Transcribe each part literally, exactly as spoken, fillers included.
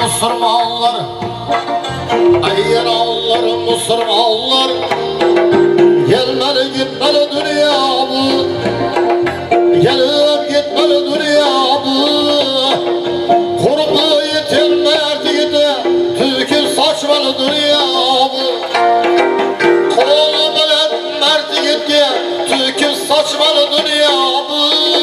Müslümanlar, ayyalanlar, Müslümanlar, gelmeli gitmeli dünya bu, gelip gitmeli dünya bu. Kurbu yetilmez yedi, tükü saçmalı dünya bu. Kolu bilen mert yedi, tükü saçmalı dünya bu.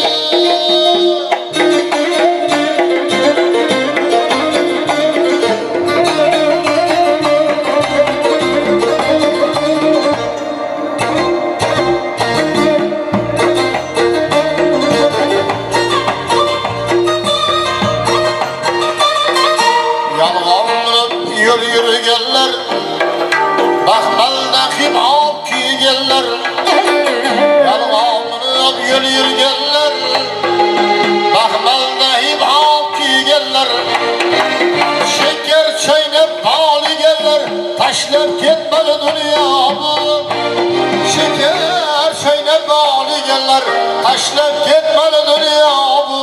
Yürüyenler, bakmalda kim av kiygenler, yalğanlanıp yol yürüyenler, bakmalda kim av kiygenler, şeker çaynab bal yegenler, taşlab ketmeli dünya bu. Şeker çaynab bal yegenler, taşlab ketmeli dünya bu.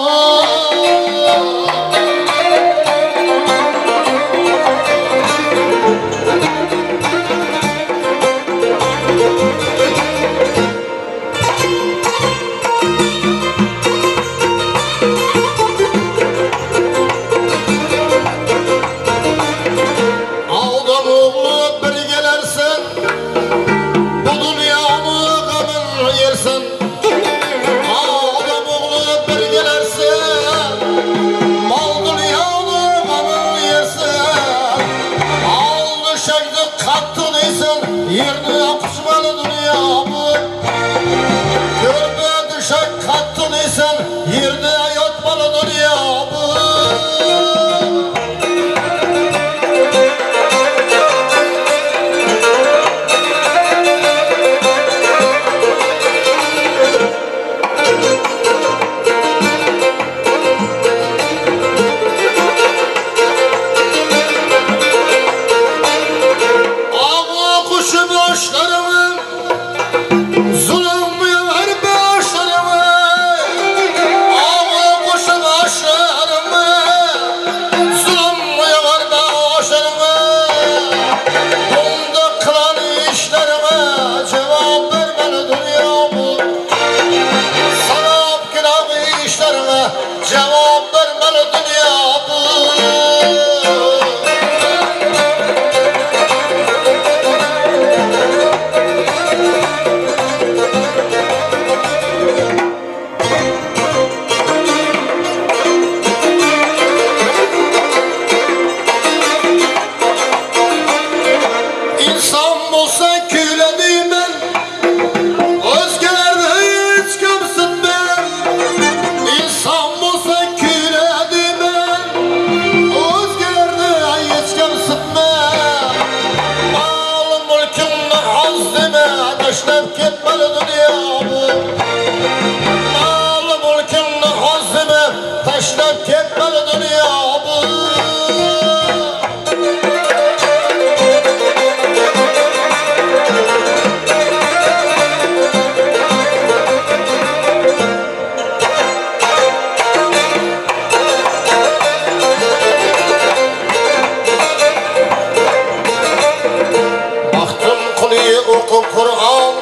Kur'an,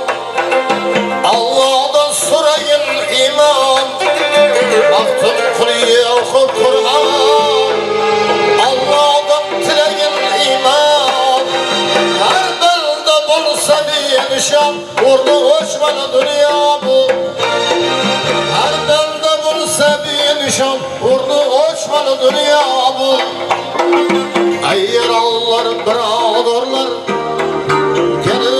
Allah'dan sorayım iman. Baktım kuliye oku Kur'an, Allah'dan tileyim iman. Her belde bulsa bir nişan, orada hoşmalı dünya bu. Her belde bulsa bir nişan, orada hoşmalı dünya bu. Ayyalanlar, biradorlar, gelin